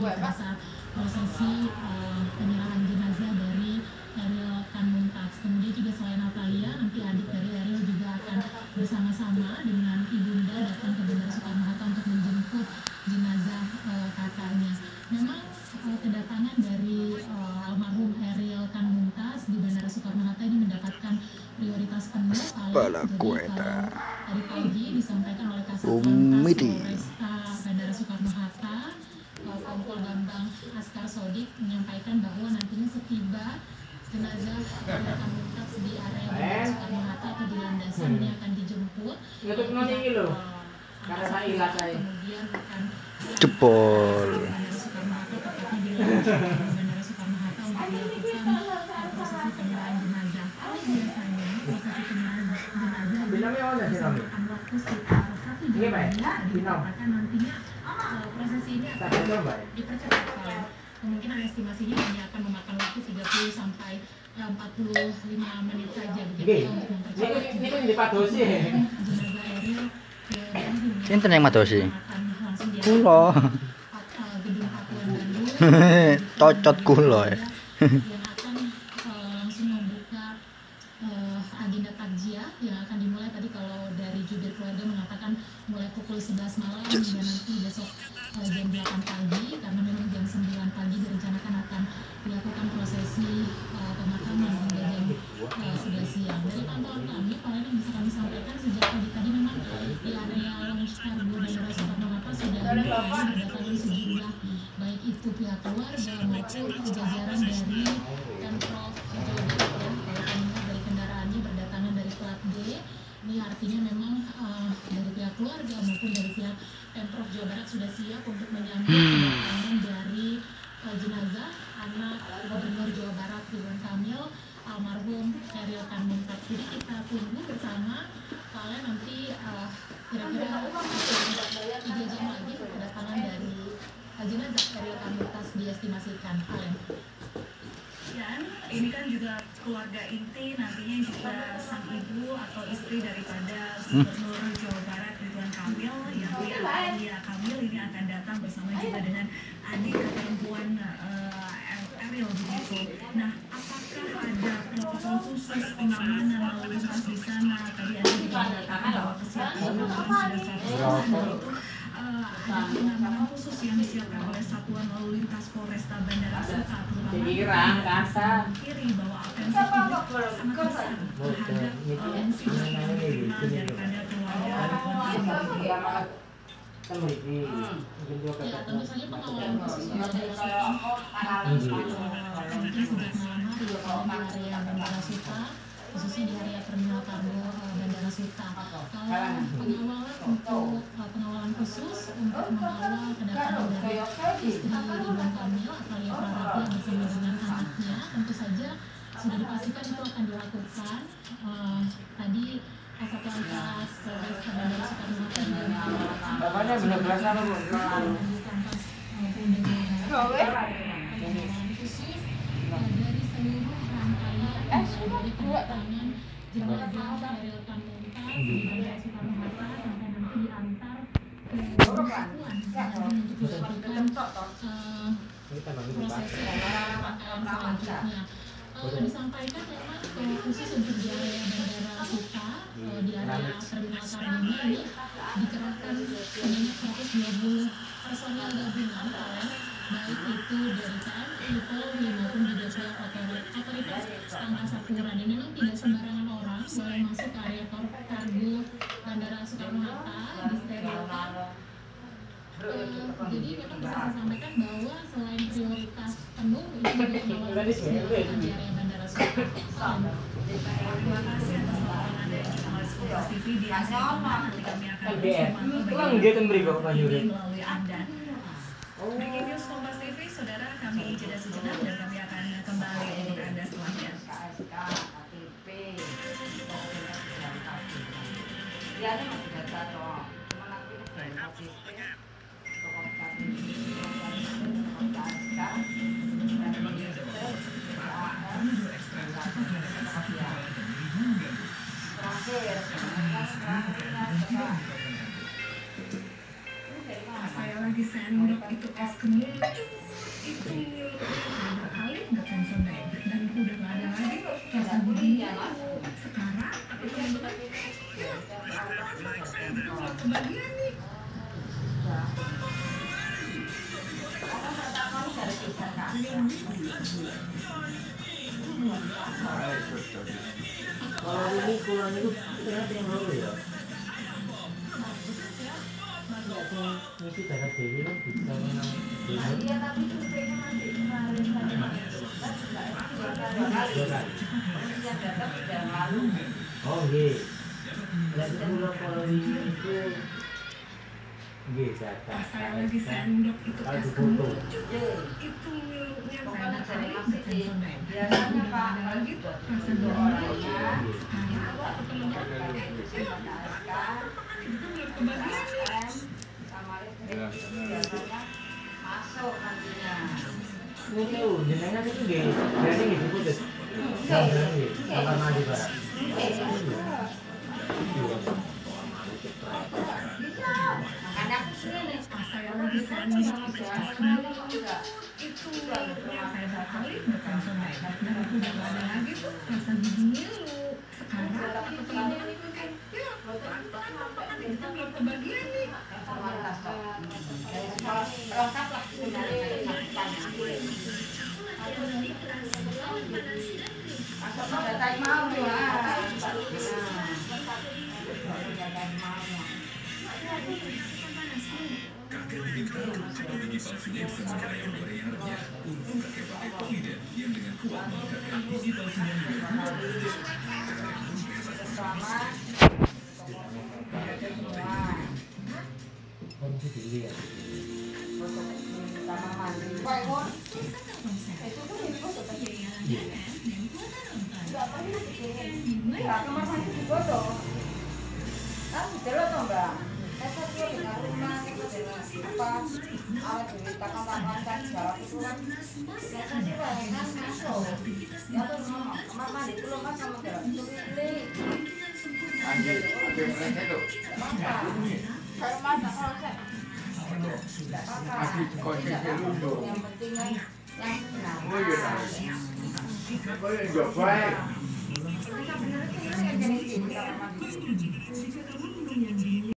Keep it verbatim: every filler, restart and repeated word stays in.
pada saat prosesi uh, penyerahan jenazah dari Eril Kan Mumtaz. Kemudian juga selain Natalia, nanti adik dari Eril juga akan bersama-sama dengan ibunda datang ke Bandara Soekarno-Hatta untuk menjemput jenazah uh, kakaknya. Memang uh, kedatangan dari uh, almarhum Eril Kan Mumtaz di Bandara Soekarno-Hatta ini mendapatkan prioritas penuh. Jadi kalau tadi pagi disampaikan oleh Kasat Lantas Polresta Bandara Soekarno-Hatta, Kompol Bambang Askar Sodik menyampaikan bahwa nantinya setiba jenazah Eril Kan Mumtaz di area Bandara Soekarno-Hatta atau di landasan ini akan dijemput. Kemudian akan jebol Bandara Soekarno-Hatta, tepatnya di Bandara Soekarno-Hatta untuk dilakukan prosesi penyerahan jenazah. Biasanya prosesi penyerahan jenazah memakan waktu sekitar satu jam. Dikatakan nantinya uh, prosesi ini akan dipercepat. Kemungkinan estimasinya hanya akan memakan waktu tiga puluh sampai empat puluh lima menit saja begitu untuk mempercepat jenazah Eril. Sinten yang madosi? Kula. Gedung Pakuan Bandung. Cocot kula ya. Yang akan uh, langsung membuka uh, agenda takziah yang akan dimulai tadi kalau dari jubir keluarga mengatakan mulai pukul sebelas malam hingga nanti besok uh, jam delapan pagi, karena memang jam sembilan pagi direncanakan akan dilakukan prosesi uh, pemakaman hingga jam uh, sebelas siang. Dari pantauan kami, paling yang bisa kami sampaikan sejak pagi tadi memang di area Lounge Cargo Bandara Soekarno-Hatta sudah mulai berdatangan sejumlah baik itu pihak keluarga maupun jajaran dari Pemprov Jawa Barat. Ya, kalau kami lihat dari kendaraannya berdatangan dari plat D, ini artinya memang uh, dari pihak keluarga maupun dari pihak Pemprov Jawa Barat sudah siap untuk menyambut kedatangan dari uh, jenazah anak Gubernur Jawa Barat Ridwan Kamil, almarhum Eril Kan Mumtaz. Jadi kita tunggu bersama kalian nanti uh, kira-kira tiga jam lagi kedatangan dari uh, jenazah Eril Kan Mumtaz diestimasikan. Kalian. Dan ini kan juga keluarga inti, nantinya juga sang ibu atau istri daripada Gubernur Jawa Barat Ridwan Kamil, yang Lia Kamil ini akan datang bersama juga dengan adik perempuan uh, Eril begitu. Nah, apakah ada protokol khusus pengamanan lalu lintas di sana? Tadi ada juga mengatakan bahwa kesiapan pengamanan sudah seratus persen, itu uh, ada pengamanan khusus yang disiapkan oleh Satuan Lalu Lintas Polresta Bandara Soekarno, terutama kiri bahwa atensi publik sangat besar terhadap insiden yang diterima daripada keluarga. Ya, tentu saja pengawalan khusus juga dilakukan mungkin sejak malam hari di area Bandara Suta, khususnya di area Terminal Kargo Bandara Suta. Kalau pengawalan untuk pengawalan khusus untuk mengawal kedatangan dari istri Ridwan Kamil, Atalia Praratia bersama dengan anaknya, tentu saja sudah dipastikan itu akan dilakukan. Uh, tadi Kasat Lantas Polresta Bandara Soekarno-Hatta juga mengatakan bapaknya benar-benar apa bu? khusus dari seluruh rangkaian dari kedatangan jenazah Eril Kan Mumtaz di Bandara Soekarno-Hatta sampai nanti diantar ke Pakuan untuk dilakukan prosesi rangkaian selanjutnya. Uh, disampaikan memang uh, khusus untuk di area Bandara Suta, uh, di area Terminal Kargo ini dikerahkan sebanyak seratus dua puluh personel gabungan kalian, baik itu dari T N I, Polri maupun juga pihak otoritas angkasa pura. Dan memang tidak sembarangan orang boleh masuk ke area kargo Bandara Soekarno-Hatta, disterilkan. Uh, jadi memang bisa saya sampaikan bahwa selain prioritas penuh ini juga pengawalan khusus dilakukan di area Bandara Soekarno-Hatta. Terima kasih atas laporan Anda yang juga Mas Kompas T V di Asia. Nanti kami akan melalui Anda. Breaking News Kompas T V, saudara, kami jeda sejenak dan kami akan kembali untuk Anda setelahnya. Saya lagi lagi sendok itu es kemuncung itu ada kali nggak konsumsi dan udah nggak ada lagi rasa begini sekarang ya kebagian nih. Kalau ini kurang itu ternyata yang lalu ya. Ngisi dana dewi kan bisa menang. Iya tapi surveinya masih kemarin tadi yang datang sudah lalu. Oh iya. Dan sebelum kalau ini itu Iya, saya lagi sendok itu es kemuncung itu yang saya cari maksudnya biasanya pak lagi tuh rasa orangnya masuk nantinya ini tuh jenengan itu gini jadi gitu putus apa mandi pak makanya aku sini nih saya lagi sendok itu es kemuncung itu yang saya bakali bukan sungai dan aku udah gak ada lagi tuh rasa giginya lu sekarang itu ini kan ya pelan-pelan makan itu belum kebagian nih lengkap lah asal datai mau ya Kakek digital atau biji palsunya bisa mencerai Koreanya untuk kakek pakai poliden yang dengan kuat mengatakan biji palsunya juga kuat kondisi dilihat sama mandi Pak Iwan itu tuh itu seperti nggak pernah nggak kamar mandi digodok kan jelas toh mbak saya tuh dengan rumah itu dengan apa alat diletakkan kan segala itu kan saya tadi kan masuk ya tuh kamar mandi itu loh mas sama jalan itu pilih Anjir, ada yang lain itu. saya masak kalau saya tidak apa-apa Masih konsisten dulu. yang penting kan yang benar Oh iya, kau yang jawab baik. sebenarnya itu yang jadi kamar mandi